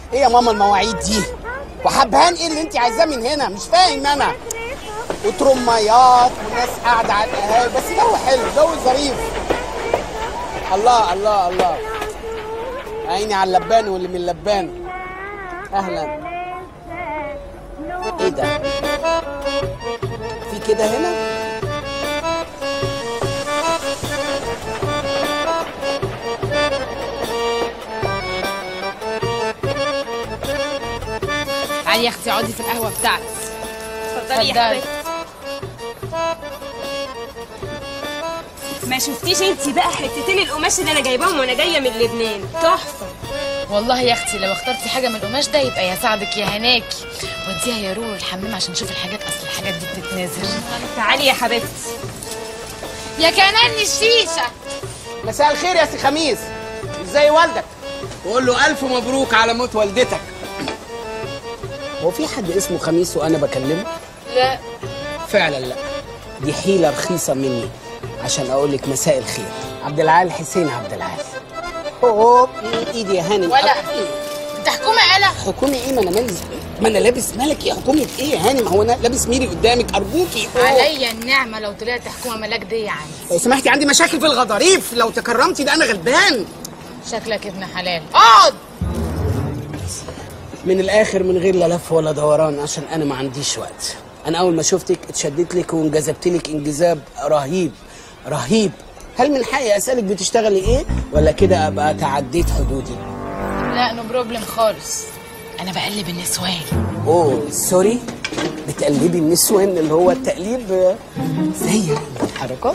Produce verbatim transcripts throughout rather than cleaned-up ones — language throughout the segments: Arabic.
ايه يا ماما المواعيد دي؟ وحبهان ايه اللي انت عايزاه من هنا؟ مش فاهم انا. وترميات وناس قاعده على القهاوي، بس جو حلو، جو ظريف. الله الله الله، عيني على اللبان واللي من اللبان. اهلا. ايه ده؟ في كده هنا؟ تعالي يا اختي اقعدي في القهوه بتاعتي. اتفضلي يا حبيبتي. ما شفتيش انتي بقى حتتين القماش اللي انا جايباهم وانا جايه من لبنان؟ تحفه والله يا اختي لو اخترتي حاجه من القماش ده يبقى يساعدك يا هناكي. وديها يا رورو الحمام عشان نشوف الحاجات، اصل الحاجات دي بتتنازل. تعالي يا حبيبتي. يا كناني الشيشه. مساء الخير يا سي خميس، ازاي والدك؟ وقول له الف مبروك على موت والدتك. هو في حد اسمه خميس وانا بكلمه؟ لا فعلا لا، دي حيله رخيصه مني عشان اقول لك مساء الخير. عبد العال حسين عبد العال. اوه ايدي يا هانم. ولا انت حكومه يالا. حكومه ايه؟ ما انا مالي، ما انا لابس ملكي. حكومه ايه يا هانم؟ هو انا لابس ميري قدامك؟ ارجوكي. عليا النعمه لو طلعت حكومه ملاك دي يعني. لو سمحتي عندي مشاكل في الغضاريف، لو تكرمتي ده انا غلبان. شكلك ابن حلال. اقعد. من الاخر من غير لا لف ولا دوران، عشان انا ما عنديش وقت. انا اول ما شفتك اتشدت لك وانجذبت لك انجذاب رهيب رهيب. هل من حقي اسالك بتشتغلي ايه، ولا كده ابقى تعديت حدودي؟ لا نو بروبلم خالص، انا بقلب النسوان. اوه سوري، بتقلبي النسوان اللي هو التقليب زي الحركات؟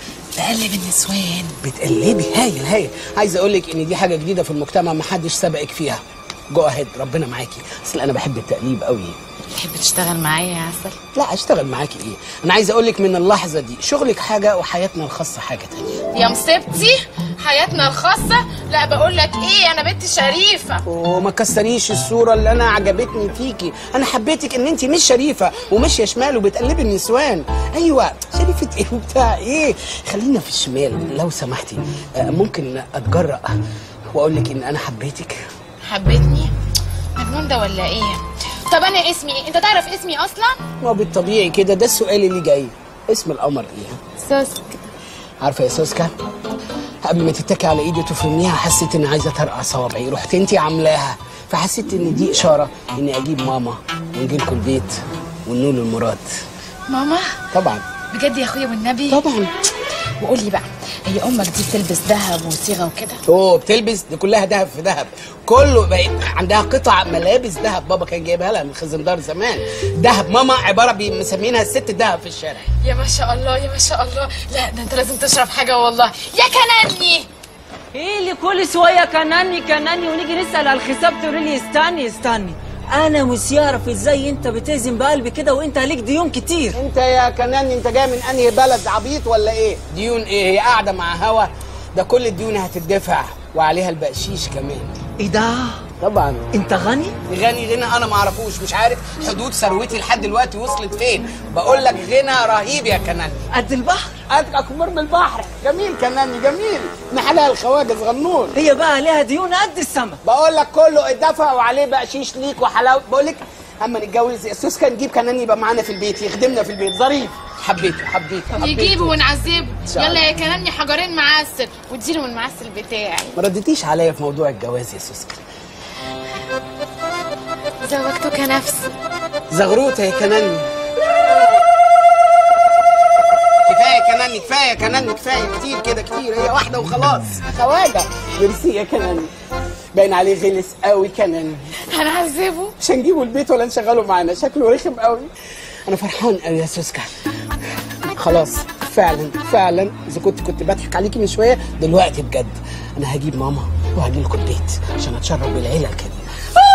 بقلب النسوان. بتقلبي؟ هايل هايل. عايز اقول لك ان دي حاجه جديده في المجتمع، ما حدش سبقك فيها. جو اهيد، ربنا معاكي. اصل انا بحب التقليب قوي. تحب تشتغل معايا يا عسل؟ لا اشتغل معاكي ايه؟ انا عايز اقول لك من اللحظه دي شغلك حاجه وحياتنا الخاصه حاجه تانية. يا مصيبتي حياتنا الخاصه؟ لا بقول لك ايه، انا بنت شريفه. وما كسريش الصوره اللي انا عجبتني فيكي. انا حبيتك ان انت مش شريفه وماشيه شمال وبتقلبي النسوان. ايوه شريفه ايه وبتاع ايه؟ خلينا في الشمال لو سمحتي. ممكن اتجرأ واقول لك ان انا حبيتك؟ حبيتني؟ مجنون ده ولا ايه؟ طب انا اسمي ايه؟ انت تعرف اسمي اصلا؟ ما بالطبيعي كده، ده السؤال اللي جاي. اسم القمر ايه؟ سوسكا. عارفه يا سوسكا، قبل ما تتكي على ايدي وتفرميها حسيت اني عايزه ترقع صوابعي، رحت انتي عاملاها، فحسيت ان دي اشاره اني اجيب ماما ونجي لكم البيت ونقول المراد. ماما؟ طبعا. بجد يا اخويا والنبي؟ طبعا. وقول لي بقى، هي امك دي بتلبس ذهب وصيغه وكده؟ اوه بتلبس، دي كلها ذهب في ذهب، كله بقت عندها قطع ملابس ذهب. بابا كان جايبها لها من خزندار زمان. ذهب ماما عباره مسمينها الست الذهب في الشارع. يا ما شاء الله يا ما شاء الله. لا ده انت لازم تشرب حاجه والله. يا كناني ايه اللي كل شويه كناني كناني ونيجي نسال على الحساب تقولي لي استني استني؟ انا مش يعرف ازاي انت بتهزم بقلبي كده وانت عليك ديون كتير. انت يا كناني انت جاي من انهي بلد؟ عبيط ولا ايه؟ ديون ايه؟ هي قاعده مع هوا؟ ده كل الديون هتدفع وعليها البقشيش كمان. ايه ده؟ طبعا. انت غني؟ غني غنى انا ما اعرفوش، مش عارف حدود ثروتي لحد دلوقتي وصلت فين. بقول لك غنى رهيب يا كناني. قد البحر؟ قد اكبر من البحر. جميل كناني جميل، نحلها الخواجه صغنون. هي بقى عليها ديون قد السما. بقول لك كله اتدفع وعليه بقشيش ليك وحلاوه. بقول لك اما نتجوز يا سوسكا نجيب كناني يبقى معانا في البيت، يخدمنا في البيت، ظريف. حبيته حبيته حبيته. يجيبه ونعذبه. يلا يا كناني حجرين معسل واديله من المعسل بتاعي. ما ردتيش عليا في موضوع الجواز يا سوسكا. زوجتك نفسي. زغروطه يا كناني. كفايه كناني كفايه كناني كفايه كتير كده كتير، هي واحده وخلاص. خواجه. ميرسي يا كناني. باين عليه غلس قوي كناني. هنعذبه؟ مش هنجيبه البيت ولا نشغله معانا، شكله رخم قوي. انا فرحان قوي يا سوسكا. خلاص فعلا فعلا اذا كنت كنت بضحك عليكي من شويه، دلوقتي بجد انا هجيب ماما وهجي لكم البيت عشان اتشرف بالعيله الكريمه.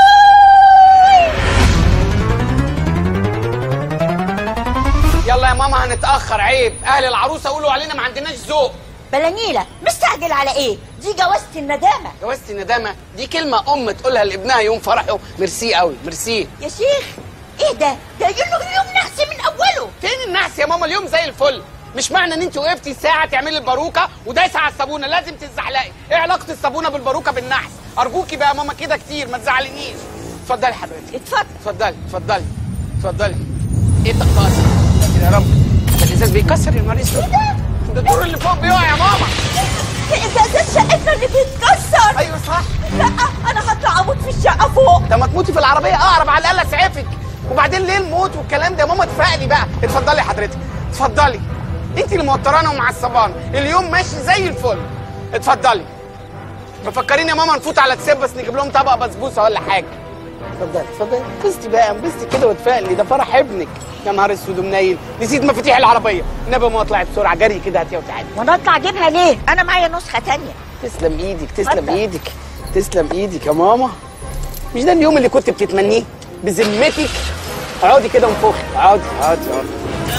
يلا يا ماما هنتاخر، عيب. اهل العروسه قولوا علينا ما عندناش ذوق. بلانيلة مستعجل على ايه؟ دي جوازة الندامة. جوازة الندامة دي كلمة أم تقولها لابنها يوم فرحه. ميرسي قوي ميرسي. يا شيخ ايه ده؟ ده يقول يوم نحس من أوله. فين النحس يا ماما؟ اليوم زي الفل. مش معنى ان انت وقفتي ساعة تعملي الباروكة ودايسة على الصابونة لازم تتزحلقي. ايه علاقة الصابونة بالباروكة بالنحس؟ ارجوكي بقى يا ماما كده كتير ما تزعلنيش. اتفضلي حبيبتي. اتفضل اتفضلي اتفضلي اتفضلي. ايه التقاصر يا رب؟ ده الازاز بيكسر يا نهار اسود. ده الدور اللي فوق بيقع يا ماما. ده ازاز شقتنا اللي بيتكسر. ايوه صح. لا انا هطلع اموت في الشقه فوق. ده ما تموتي في العربيه اقرب، على الاقل اسعفك. وبعدين ليه الموت والكلام ده يا ماما؟ اتفقلي بقى. اتفضلي حضرتك اتفضلي. انت اللي موترانا ومعصبانا، اليوم ماشي زي الفل. اتفضلي. مفكرين يا ماما نفوت على تسيب بس نجيب لهم طبق بسبوسه ولا حاجه. اتفضلي اتفضلي. انبسطي بقى انبسطي كده واتفائلي، ده فرح ابنك. يا نهار اسود ومنيل، نسيت مفاتيح العربيه. النبي ما اطلعي بسرعه جري كده هاتيها وتعالي. وانا اطلع اجيبها ليه؟ انا معايا نسخه تانية. تسلم ايدك تسلم اتفضل. ايدك تسلم ايدك يا ماما. مش ده اليوم اللي كنت بتتمنيه؟ بذمتك اقعدي كده وانفخي. اقعدي اقعدي اقعدي.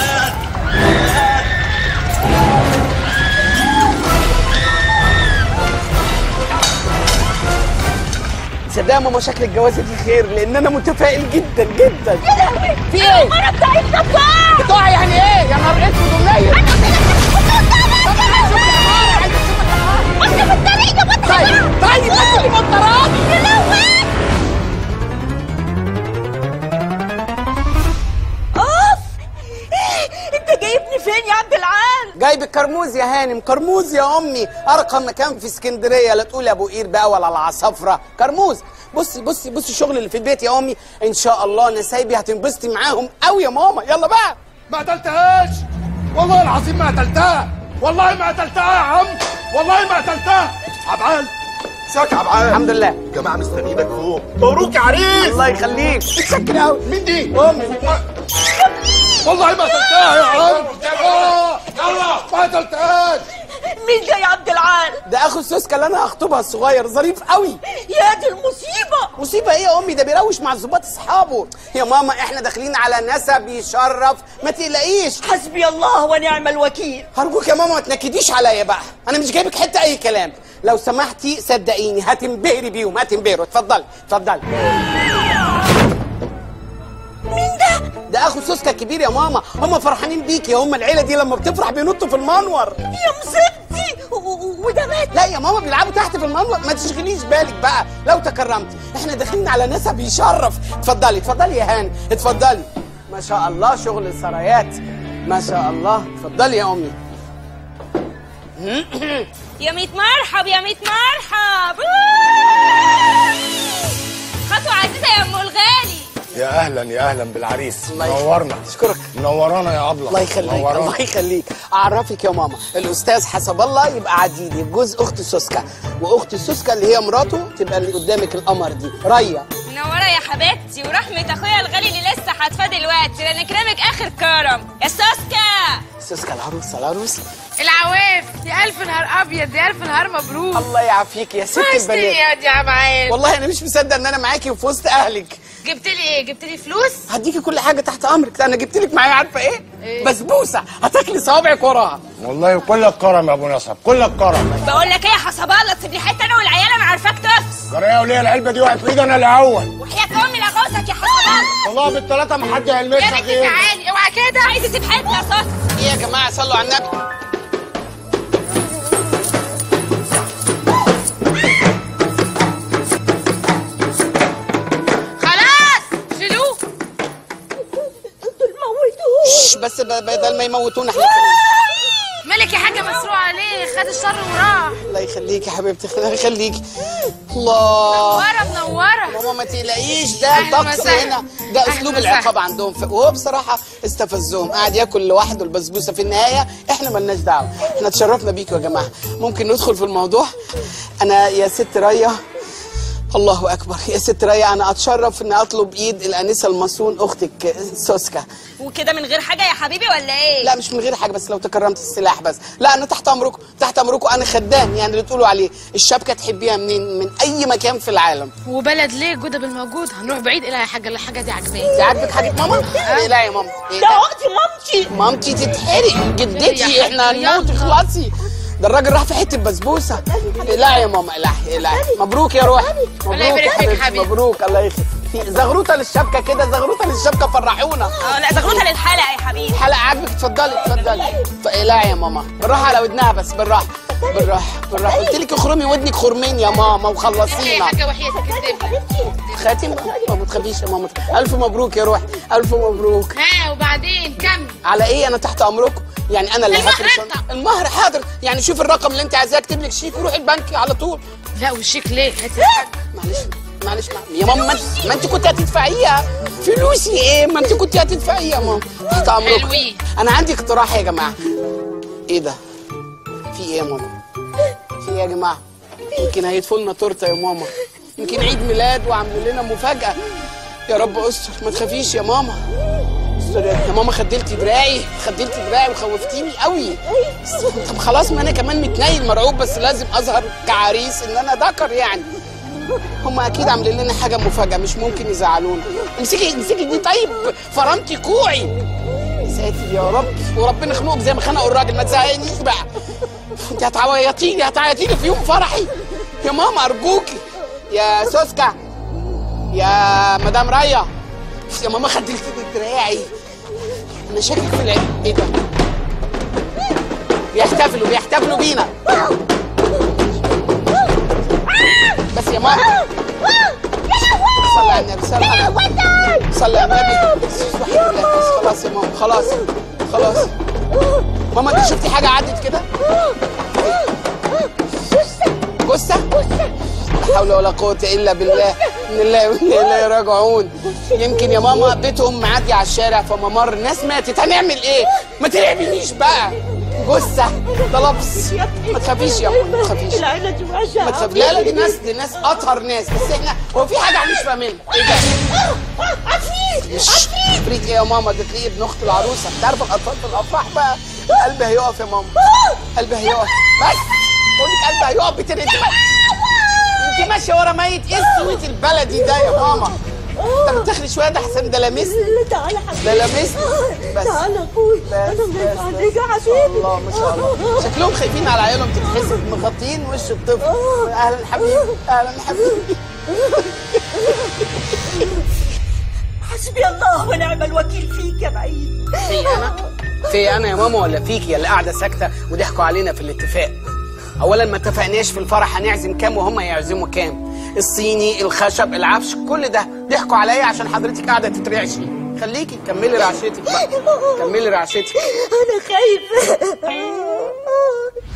تصدقي يا ماما شكل الجوازه دي خير، لان انا متفائل جدا جدا. يا لهوي في ايه؟ المره بتاعتنا بتقع. بتقع يعني ايه؟ يا نهار اسود ومنيل. انا قلت لك انت في الطريق يا بطل. طيب طيب انت اللي موتراني. يا لهوي اوف. انت جايبني فين يا عبد العال؟ جايب كرموز يا هانم. كرموز يا امي، ارقى مكان في اسكندريه، لا تقول ابو قير بقى ولا العصافره. كرموز. بصي بصي بصي الشغل اللي في البيت يا امي، ان شاء الله نسايبي هتنبسطي معاهم قوي يا ماما. يلا بقى. ما قتلتهاش والله العظيم، ما قتلتها والله، ما قتلتها يا عم، والله ما قتلتها. عبعال ازيك يا عبعال؟ الحمد لله. جماعه مستنيينك فوق. مبروك يا عريس. الله يخليك. متشكر قوي. مين دي؟ امي. والله ما قتلتها يا عم. اه يلا ما قتلتهاش. مين ده يا عبد العال؟ ده اخو السوسكه اللي انا هخطبها الصغير، ظريف قوي. يا دي المصيبه. مصيبه ايه يا امي؟ ده بيروش مع الظباط اصحابه. يا ماما احنا داخلين على نسب يشرف، ما تقلقيش. حسبي الله ونعم الوكيل. هرجوك يا ماما ما تنكديش عليا بقى، انا مش جايبك حته اي كلام. لو سمحتي صدقيني هتنبهري بيهم، هتنبهروا. اتفضلي اتفضلي. مين ده؟ ده اخو سوسكا الكبير يا ماما، هم فرحانين بيكي. هم العيله دي لما بتفرح بينطوا في المنور. يا مصيبتي. و- و- وده مات. لا يا ماما بيلعبوا تحت في المنور، ما تشغليش بالك بقى. لو تكرمتي احنا داخلين على نسب يشرف. اتفضلي اتفضلي يا هاني اتفضلي. ما شاء الله شغل السرايات ما شاء الله. اتفضلي يا امي. يا ميت مرحب يا ميت مرحب. خطوة عزيزة يا ام الغالي. يا اهلا يا اهلا بالعريس. الله يخليك. نورنا. اشكرك. منورانا يا ابله. الله يخليك الله يخليك. اعرفك يا ماما، الاستاذ حسب الله يبقى عديدي، جوز اخت سوسكا، واخت سوسكا اللي هي مراته تبقى اللي قدامك القمر دي ريا. منورة يا حبيبتي، ورحمة اخويا الغالي اللي لسه حاتفاه دلوقتي، لان كرامك اخر كرم يا سوسكا. سوسكا العروسه العروسه. العواف يا الف نهار ابيض، يا الف نهار مبروك. الله يعافيك يا ست وحشتني البنات. يا دي يا عبعال. والله انا مش مصدق ان انا معاكي وفي وسط اهلك. جبت لي ايه؟ جبت لي فلوس؟ هديكي كل حاجه تحت امرك. انا جبت لك معايا عارفه ايه؟ إيه؟ بسبوسه هتاكلي صوابعك وراها. والله كلك كرم يا ابو نصب، كلك كرم. بقول لك ايه يا حسب الله، تسيب لي حته انا والعيال، انا عارفاك تفس. جرايه وليه العلبه دي وقعت في ايدي انا الاول. وحياة امي لاغوصك يا حسب الله. والله بالثلاثه ما حد يا هيلمسها بنتي غيري. تعالي اوعى كده. عايز تسيب حته يا صوص. ايه يا جماعه صلوا على النبي. خلاص شيلوه. دول موتوه. شش، بس ب- بدل ما يموتونا احنا كمان. مالك يا حاجه مسروق عليه، خد الشر وراح. الله يخليكي يا حبيبتي الله يخليكي. الله منوره منوره. ماما ما تقلقيش، ده أهلاً الطقس وسهلاً. هنا، ده أهلاً اسلوب وسهلاً. العقاب عندهم. ف- وهو بصراحه استفزهم، قاعد ياكل لوحده البسبوسه. في النهايه احنا مالناش دعوه، احنا اتشرفنا بيكم يا جماعه. ممكن ندخل في الموضوع؟ انا يا ست ريا، الله اكبر، يا ست ريا انا اتشرف ان اطلب ايد الانسه المصون اختك سوسكا. وكده من غير حاجه يا حبيبي ولا ايه؟ لا مش من غير حاجه، بس لو تكرمت السلاح بس. لا انا تحت امركم تحت امركم. انا خدام يعني اللي تقولوا عليه. الشبكه تحبيها منين؟ من اي مكان في العالم. وبلد ليه جوده بالموجود، هنروح بعيد. الى يا حاجه الحاجه دي عجباني. انت عاجبك حاجه ماما؟ لا يا ماما. إيه ده ده؟ وقت مامتي. مامتي تتحرق، يا جدتي حاج احنا هنموت. يلا. اخلصي. ده الراجل راح في حته بسبوسه. لا يا ماما لا لا. مبروك يا روحي. مبروك الله يبارك فيك حبيبتي، حبيبي. مبروك الله يخليك. في زغروطه للشبكه كده، زغروطه للشبكه فرحونا. اه لا زغروطه للحلقه يا حبيبي. الحلقه عاجبك؟ اتفضلي اتفضلي. ف- لا يا ماما بالراحه على ودنها بس بالراحه. بالراحه بالراحه، قلت لك اخرمي ودنك خرمين يا ماما ايه يا وخلصينا. حاجه وحياتك كدابه. خاتم بقى، ما تخافيش يا ماما. الف مبروك يا روحي، الف مبروك. ها وبعدين كمل. على ايه؟ انا تحت امركم، يعني انا اللي المهر هفرش انت. المهر. حاضر، يعني شوف الرقم اللي انت عايزاه، اكتب لك شيك وروحي البنك على طول. لا والشيك ليه؟ هاتي الحاجه. معلش معلش يا ماما، ما انت- ما انت كنت هتدفعيها. فلوسي ايه؟ ما انت كنت هتدفعيها يا ماما. تحت امركم. حلوين. انا عندي اقتراح يا جماعه. ايه ده؟ في ايه يا ماما؟ في ايه يا جماعه؟ يمكن هيدفوا لنا تورته يا ماما، يمكن عيد ميلاد وعاملين لنا مفاجاه. يا رب استر، ما تخافيش يا ماما. استر يا ماما. خدلتي دراعي، خدلتي دراعي وخوفتيني قوي. طب خلاص، ما انا كمان متنيل مرعوب، بس لازم اظهر كعريس ان انا ذكر يعني. هم اكيد عاملين لنا حاجه مفاجاه، مش ممكن يزعلونا. امسكي امسكي دي. طيب فرمتي كوعي. يا ساتر يا رب، وربنا يخنقك زي ما خنقوا الراجل. ما تزهقنيش بقى. انت هتعيطيني هتعيطيني في يوم فرحي يا ماما، ارجوكي. يا سوسكا، يا مدام ريا، يا ماما خدلتني دراعي. انا شاكك في العيد. ايه ده؟ بيحتفلوا بيحتفلوا بينا. بس يا ماما صلي على النبي، صلي على النبي، صلي على النبي. خلاص يا ماما، خلاص خلاص. ماما انت شفتي حاجه عدت كده؟ جثه؟ لا حول ولا قوه الا بالله، ان الله وانا اليه راجعون. يمكن يا ماما بيتهم معدي على الشارع فممر، الناس ماتت، هنعمل ايه؟ ما ترعبنيش بقى. جثه ده لبس. ما تخافيش يا ماما، ما تخافيش. العيله دي وحشه. ما تخافيش. لا لا، دي ناس دي ناس اطهر ناس، بس احنا هو في حاجه مش فاهمينها. ايه ده؟ عفريت مش عفريت ايه يا ماما؟ ده تلاقيه ابن اخت العروسه. انت عارفه الاطفال في الافراح بقى قلبي هيقف يا ماما، قلبي هيقف. بس بقول لك قلبي هيقف. بترقدي انت ماشيه ورا ميت. ايه السويت البلدي ده يا ماما؟ انت بتخلي شويه، ده حسن ده لامسني. تعالى حبيبي، ده لامسني. بس تعالى يا اخوي. بس انا بس مش بس عليك يا ما شاء حبيبي. الله ما شاء الله. شكلهم خايفين على عيالهم، تتحسب مغطيين وش الطفل. اهلا حبيبي، اهلا حبيبي. حسبي الله ونعم الوكيل فيك يا بعيد. في انا في انا يا ماما ولا فيكي يا اللي قاعده ساكته وضحكوا علينا في الاتفاق؟ اولا ما اتفقناش في الفرح هنعزم كام وهم يعزموا كام. الصيني، الخشب، العفش، كل ده ضحكوا عليا عشان حضرتك قاعده تترعشي. خليكي كملي رعشتك بقى، كملي رعشتك. انا خايفه.